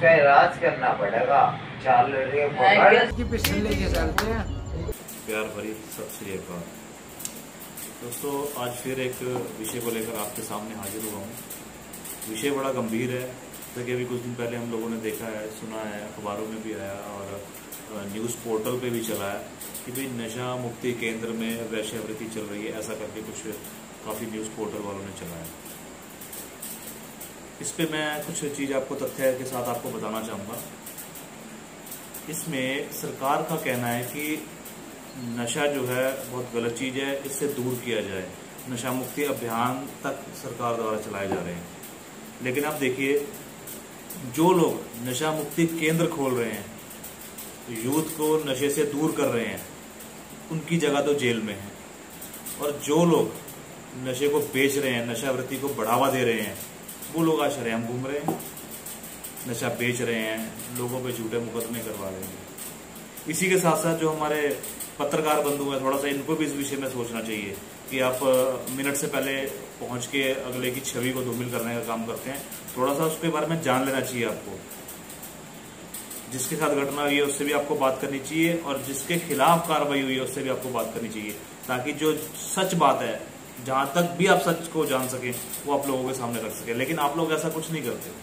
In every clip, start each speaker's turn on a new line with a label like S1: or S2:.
S1: उसका इलाज करना पड़ेगा। 4 लड़के पकड़
S2: पिस्टल लेके चलते हैं।
S3: प्यार भरी सत श्री अकाल दोस्तों, आज फिर एक विषय को लेकर आपके सामने हाजिर हुआ हूँ। विषय बड़ा गंभीर है, जैसे कि अभी कुछ दिन पहले हम लोगों ने देखा है, सुना है, अखबारों में भी आया और न्यूज़ पोर्टल पे भी चला है कि भाई नशा मुक्ति केंद्र में वैश्यावृत्ति चल रही है, ऐसा करके कुछ काफ़ी न्यूज़ पोर्टल वालों ने चलाया। इस पे मैं कुछ चीज़ आपको तथ्य के साथ आपको बताना चाहूँगा। इसमें सरकार का कहना है कि नशा जो है बहुत गलत चीज़ है, इससे दूर किया जाए। नशा मुक्ति अभियान तक सरकार द्वारा चलाए जा रहे हैं, लेकिन आप देखिए जो लोग नशा मुक्ति केंद्र खोल रहे हैं, यूथ को नशे से दूर कर रहे हैं, उनकी जगह तो जेल में है। और जो लोग नशे को बेच रहे हैं, नशावृत्ति को बढ़ावा दे रहे हैं, वो लोग आज शरेआम घूम रहे हैं, नशा बेच रहे हैं, लोगों पे झूठे मुकदमे करवा रहे हैं। इसी के साथ साथ जो हमारे पत्रकार बंधु हैं, थोड़ा सा इनको भी इस विषय में सोचना चाहिए कि आप मिनट से पहले पहुंच के अगले की छवि को धूमिल करने का काम करते हैं। थोड़ा सा उसके बारे में जान लेना चाहिए आपको। जिसके साथ घटना हुई है उससे भी आपको बात करनी चाहिए, और जिसके खिलाफ कार्रवाई हुई है उससे भी आपको बात करनी चाहिए, ताकि जो सच बात है, जहां तक भी आप सच को जान सके, वो आप लोगों के सामने रख सके। लेकिन आप लोग ऐसा कुछ नहीं करते।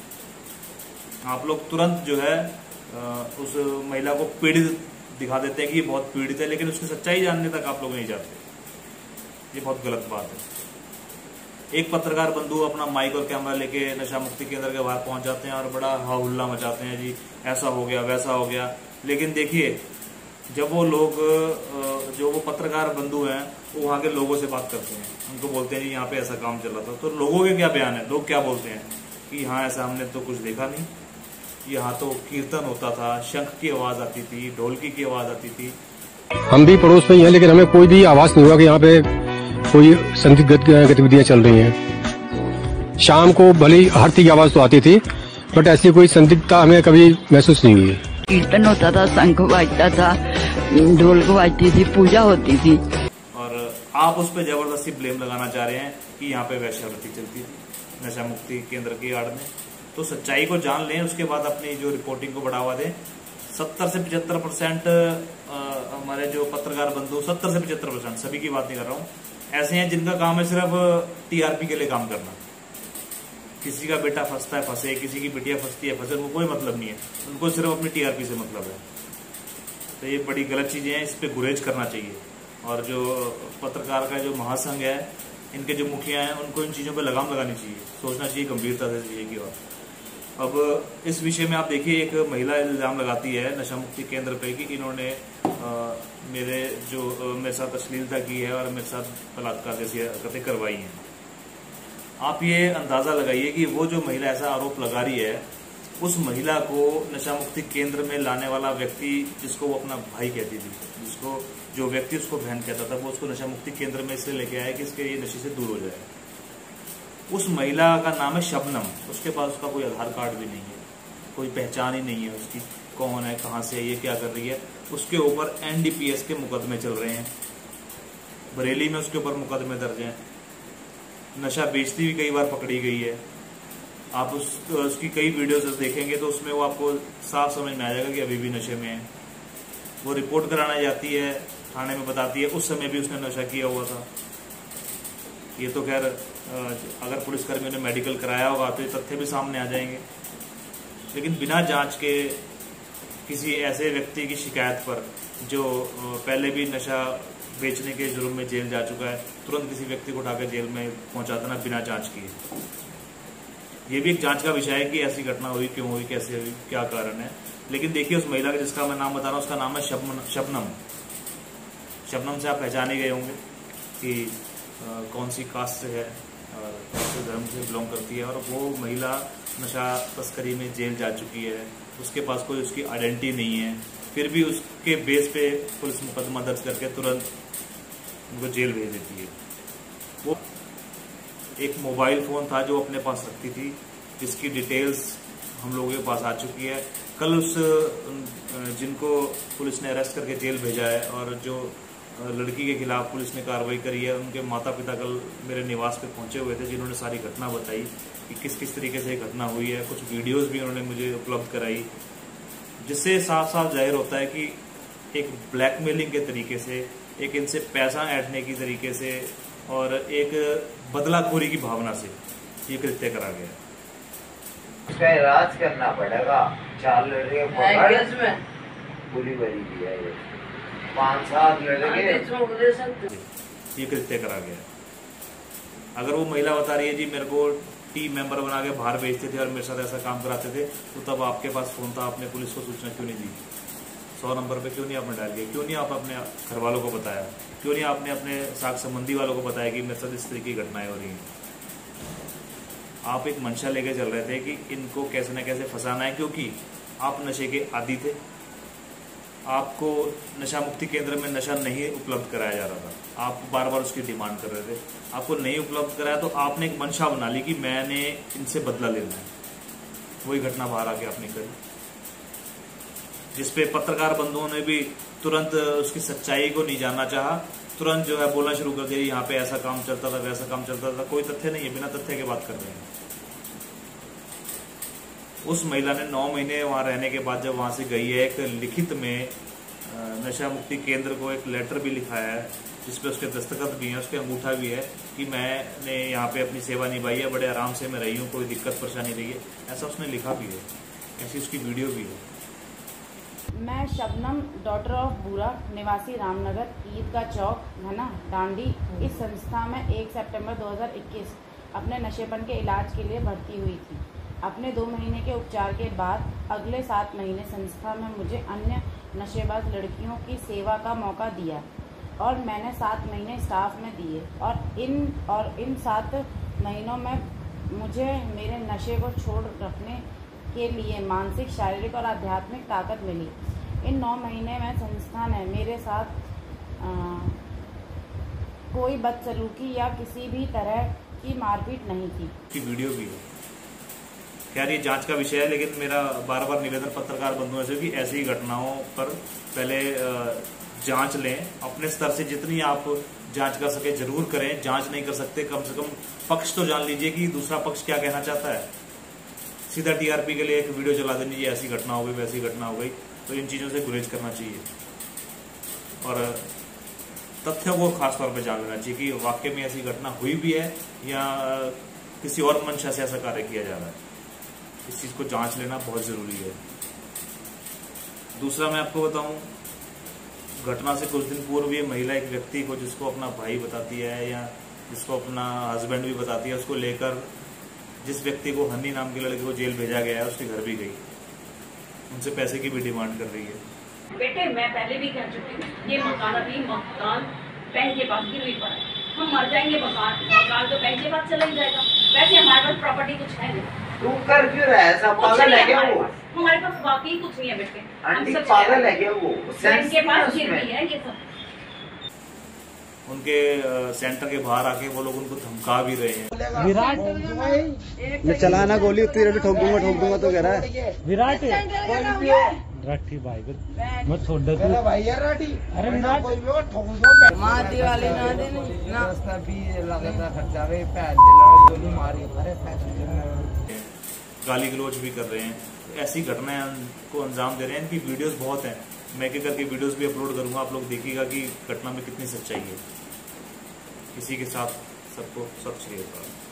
S3: आप लोग तुरंत जो है उस महिला को पीड़ित दिखा देते हैं कि ये बहुत पीड़ित है, लेकिन उसकी सच्चाई जानने तक आप लोग नहीं जाते। ये बहुत गलत बात है। एक पत्रकार बंधु अपना माइक और कैमरा लेके नशा मुक्ति केंद्र के बाहर पहुंच जाते हैं और बड़ा हाहुल्ला मचाते हैं, जी ऐसा हो गया, वैसा हो गया। लेकिन देखिए, जब वो लोग जो वो पत्रकार बंधु हैं, वो वहां के लोगों से बात करते हैं, उनको बोलते हैं जी यहाँ पे ऐसा काम चल रहा था, तो लोगों के क्या बयान है, लोग क्या बोलते हैं कि हाँ ऐसा हमने तो कुछ देखा नहीं, यहाँ तो कीर्तन होता था, शंख की आवाज आती थी, ढोलकी की आवाज आती थी।
S4: हम भी पड़ोस में ही हैं, लेकिन हमें कोई भी आवाज नहीं हुआ कि यहाँ पे कोई संदिग्ध गतिविधियां चल रही हैं। शाम को भले ही आरती की आवाज तो आती थी, बट ऐसी कोई संदिग्धता हमें कभी महसूस नहीं हुई।
S5: कीर्तन होता था, शंख बजता था, ढोल बजती थी, पूजा होती थी।
S3: और आप उस पर जबरदस्ती ब्लेम लगाना चाह रहे हैं कि यहाँ पे वैश्यावृत्ति चलती थी नशा मुक्ति केंद्र की आड़ में। तो सच्चाई को जान लें, उसके बाद अपनी जो रिपोर्टिंग को बढ़ावा दें। 70 से 75% हमारे जो पत्रकार बंधु, 70 से 75%, सभी की बात नहीं कर रहा हूँ, ऐसे हैं जिनका काम है सिर्फ टीआरपी के लिए काम करना। किसी का बेटा फंसता है फंसे, किसी की बेटियां फंसती है फंसे, उनको कोई मतलब नहीं है, उनको सिर्फ अपनी टीआरपी से मतलब है। तो ये बड़ी गलत चीजें हैं, इस पे गुरेज करना चाहिए। और जो पत्रकार का जो महासंघ है, इनके जो मुखिया हैं, उनको इन चीजों पे लगाम लगानी चाहिए, सोचना चाहिए गंभीरता से चीजें की ओर। अब इस विषय में आप देखिए, एक महिला इल्जाम लगाती है नशा मुक्ति केंद्र पे कि इन्होंने मेरे साथ अश्लीलता की है और मेरे साथ बलात्कार जैसी हरकतें करवाई हैं। आप ये अंदाजा लगाइए कि वो जो महिला ऐसा आरोप लगा रही है, उस महिला को नशा मुक्ति केंद्र में लाने वाला व्यक्ति, जिसको वो अपना भाई कहती थी, जिसको जो व्यक्ति उसको बहन कहता था, वो उसको नशा मुक्ति केंद्र में इसलिए लेके आया कि इसके ये नशे से दूर हो जाए। उस महिला का नाम है शबनम। उसके पास उसका कोई आधार कार्ड भी नहीं है, कोई पहचान ही नहीं है उसकी, कौन है, कहाँ से है, ये क्या कर रही है। उसके ऊपर एनडीपीएस के मुकदमे चल रहे हैं, बरेली में उसके ऊपर मुकदमे दर्ज हैं। नशा बेचती भी कई बार पकड़ी गई है। आप उसकी कई वीडियोस देखेंगे तो उसमें वो आपको साफ समझ में आ जाएगा कि अभी भी नशे में है। वो रिपोर्ट कराने जाती है, थाने में बताती है उस समय भी उसने नशा किया हुआ था। ये तो खैर अगर पुलिसकर्मियों ने मेडिकल कराया होगा तो ये तथ्य भी सामने आ जाएंगे। लेकिन बिना जांच के किसी ऐसे व्यक्ति की शिकायत पर जो पहले भी नशा बेचने के जुर्म में जेल जा चुका है, तुरंत किसी व्यक्ति को उठाकर जेल में पहुंचा देना बिना जांच किए, ये भी एक जांच का विषय है कि ऐसी घटना हुई, क्यों हुई, कैसे हुई, क्या कारण है। लेकिन देखिए, उस महिला का जिसका मैं नाम बता रहा हूँ, उसका नाम है शबनम। शबनम से आप पहचाने गए होंगे कि कौन सी कास्ट से है और कौन से धर्म से बिलोंग करती है। और वो महिला नशा तस्करी में जेल जा चुकी है, उसके पास कोई उसकी आइडेंटिटी नहीं है, फिर भी उसके बेस पे पुलिस मुकदमा दर्ज करके तुरंत उनको जेल भेज देती है। वो एक मोबाइल फोन था जो अपने पास रखती थी, जिसकी डिटेल्स हम लोगों के पास आ चुकी है। कल उस जिनको पुलिस ने अरेस्ट करके जेल भेजा है और जो लड़की के खिलाफ पुलिस ने कार्रवाई करी है, उनके माता पिता कल मेरे निवास पे पहुंचे हुए थे, जिन्होंने सारी घटना बताई। कि किस किस तरीके से घटना हुई है। कुछ वीडियोस भी उन्होंने मुझे उपलब्ध कराई, जिससे साफ साफ जाहिर होता है कि एक ब्लैकमेलिंग के तरीके से, एक इनसे पैसा ऐंठने की तरीके से और एक बदलाखोरी की भावना से ये कृत्य करा गया।
S1: इसका इलाज करना पड़ेगा। 4 लड़के पकड़ पूरी बड़ी दी है, 5-7 लड़के
S3: ये कृत्य करा गया। अगर वो महिला बता रही है जी मेरे को टीम मेंबर बना के बाहर भेजते थे और मेरे साथ ऐसा काम कराते थे, तो तब आपके पास फोन था, आपने पुलिस को सूचना क्यों नहीं दी? 100 नंबर पे क्यों नहीं आपने डाल दिया? क्यों नहीं आप अपने घर वालों को बताया? क्यों नहीं आपने अपने साथ संबंधी वालों को बताया कि मेरे साथ इस तरीके की घटनाएं हो रही हैं? आप एक मंशा लेके चल रहे थे कि इनको कैसे न कैसे फंसाना है, क्योंकि आप नशे के आदी थे। आपको नशा मुक्ति केंद्र में नशा नहीं उपलब्ध कराया जा रहा था, आप बार बार उसकी डिमांड कर रहे थे, आपको नहीं उपलब्ध कराया तो आपने एक मंशा बना ली कि मैंने इनसे बदला लेना है। वही घटना बाहर आके आपने करी, जिसपे पत्रकार बंधुओं ने भी तुरंत उसकी सच्चाई को नहीं जानना चाहा, तुरंत जो है बोलना शुरू कर दिया यहाँ पे ऐसा काम चलता था, वैसा काम चलता था। कोई तथ्य नहीं है, बिना तथ्य के बात कर रहे हैं। उस महिला ने 9 महीने वहां रहने के बाद जब वहां से गई है, एक लिखित में नशा मुक्ति केंद्र को एक लेटर भी लिखाया है, जिसपे उसके दस्तखत भी हैं, उसके अंगूठा भी है कि मैंने यहाँ पे अपनी सेवा निभाई है, बड़े आराम से मैं रही हूँ, कोई दिक्कत परेशानी रही है, ऐसा उसने लिखा भी है, ऐसी उसकी वीडियो भी है।
S2: मैं शबनम, डॉटर ऑफ बूरा, निवासी रामनगर, ईदगाह चौक, घना, डांडी, इस संस्था में 1 सितंबर 2021 अपने नशेपन के इलाज के लिए भर्ती हुई थी। अपने 2 महीने के उपचार के बाद अगले 7 महीने संस्था में मुझे अन्य नशेबाज लड़कियों की सेवा का मौका दिया और मैंने 7 महीने स्टाफ में दिए और इन 7 महीनों में मुझे मेरे नशे को छोड़ रखने के लिए मानसिक, शारीरिक और आध्यात्मिक ताकत मिली। इन 9 महीने में संस्था ने मेरे साथ कोई बदसलूकी या किसी भी तरह की मारपीट नहीं की।
S3: वीडियो भी है। खैर ये जांच का विषय है, लेकिन मेरा बार बार निवेदन पत्रकार बंधुओं से कि ऐसी घटनाओं पर पहले जांच लें, अपने स्तर से जितनी आप जांच कर सके जरूर करें। जांच नहीं कर सकते, कम से कम पक्ष तो जान लीजिए कि दूसरा पक्ष क्या कहना चाहता है। सीधा टीआरपी के लिए एक वीडियो चला देनी चाहिए, ऐसी घटना हो गई, वैसी घटना हो गई, तो इन चीजों से गुरेज करना चाहिए और तथ्यों को खासतौर पर जान लेना चाहिए कि वाकई में ऐसी घटना हुई भी है या किसी और मंशा से ऐसा कार्य किया जा रहा है। इस चीज को जांच लेना बहुत जरूरी है। दूसरा मैं आपको बताऊं, घटना से कुछ दिन पूर्व ये महिला एक व्यक्ति को, जिसको अपना भाई बताती है या जिसको अपना हस्बैंड भी बताती है, उसको लेकर जिस व्यक्ति को हनी नाम के लड़के को जेल भेजा गया है, उसके घर भी गई, उनसे पैसे की भी डिमांड कर रही है।
S6: बेटे मैं पहले भी कह चुकी हूँ, ये मकान अभी मकान बैंक के पास गिरवी पड़ा है, हम मर जाएंगे, मकान तो बैंक के पास चला ही जाएगा। वैसे हमारे पास प्रॉपर्टी कुछ है नहीं।
S1: तू कर क्यों रहा है? ऐसा पागल है क्या वो?
S6: हमारे पास वाकई कुछ नहीं है बेटे,
S1: आंटी पागल है क्या वो?
S6: बैंक के पास गिरवी है ये सब।
S3: उनके सेंटर के बाहर आके वो लोग उनको धमका भी रहे हैं।
S7: विराट
S8: मैं चलाना गोली उतनी रही ठोक दूंगा तो कह रहा है
S7: विराट राठी भाई मैं छोड़ दे भाई यार राठी। अरे विराट
S2: मां दिवाली ना देने ना
S7: रास्ता भी लगता खर्चा वे पैर दे लड़ गोली मारी। अरे
S3: गाली गलौज भी कर रहे हैं, ऐसी घटनाएं को अंजाम दे रहे हैं। इनकी वीडियोस बहुत हैं, मैं एक करके वीडियोस भी अपलोड करूंगा, आप लोग देखिएगा कि घटना में कितनी सच्चाई है। किसी के साथ सबको सत श्री अकाल।